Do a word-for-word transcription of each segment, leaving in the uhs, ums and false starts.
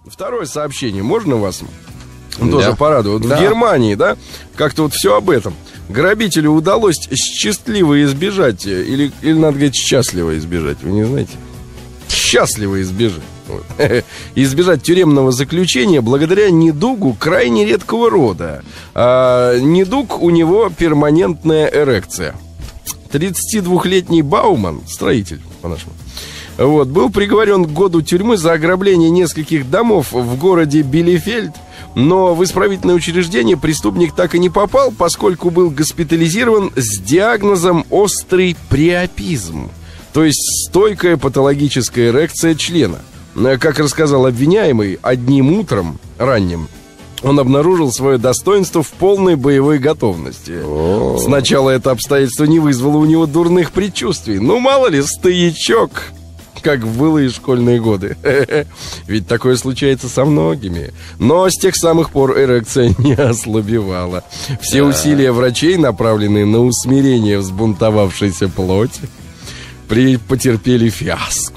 Второе сообщение, можно вас? Тоже Да. порадует. Вот Да. в Германии, да, как-то вот все об этом. Грабителю удалось счастливо избежать, или, или надо говорить, счастливо избежать, вы не знаете? Счастливо избежать. Вот. Избежать тюремного заключения благодаря недугу крайне редкого рода. А, недуг у него перманентная эрекция. тридцатидвухлетний Бауман, строитель, по-нашему, вот, был приговорен к году тюрьмы за ограбление нескольких домов в городе Билефельд. Но в исправительное учреждение преступник так и не попал, поскольку был госпитализирован с диагнозом острый приопизм, то есть стойкая патологическая эрекция члена. Как рассказал обвиняемый, одним утром ранним он обнаружил свое достоинство в полной боевой готовности. О-о-о. Сначала это обстоятельство не вызвало у него дурных предчувствий. Ну, мало ли, стоячок, как в былые школьные годы. Ведь такое случается со многими. Но с тех самых пор эрекция не ослабевала. Все да. усилия врачей, направленные на усмирение взбунтовавшейся плоти, при... потерпели фиаско.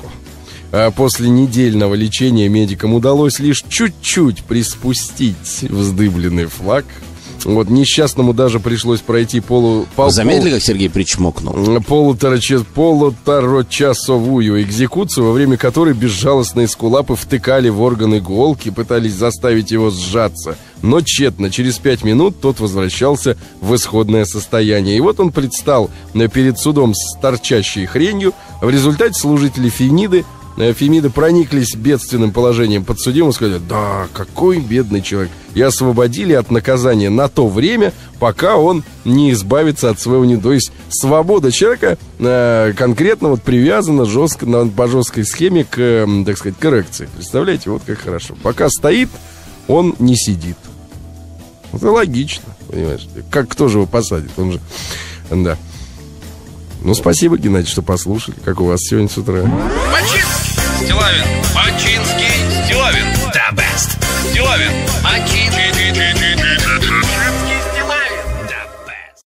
А после недельного лечения медикам удалось лишь чуть-чуть приспустить вздыбленный флаг. Вот несчастному даже пришлось пройти полу... Пол, Заметили, пол, как Сергей причмокнул? Полуторачасовую полуторачасовую экзекуцию, во время которой безжалостные эскулапы втыкали в орган иголки, пытались заставить его сжаться. Но тщетно. Через пять минут тот возвращался в исходное состояние. И вот он предстал перед судом с торчащей хренью. В результате служители Фемиды Фемиды прониклись бедственным положением подсудимого и сказали: да, какой бедный человек. И освободили от наказания на то время, пока он не избавится от своего недуга. То есть свобода человека э, конкретно вот привязана жестко, на, по жесткой схеме к, э, так сказать, к эрекции. Представляете, вот как хорошо. Пока стоит, он не сидит. Это логично, понимаешь. Как кто же его посадит? Он же, да. Ну, спасибо, Геннадий, что послушали. Как у вас сегодня с утра? Бачинский, Стилавин, Бачинский.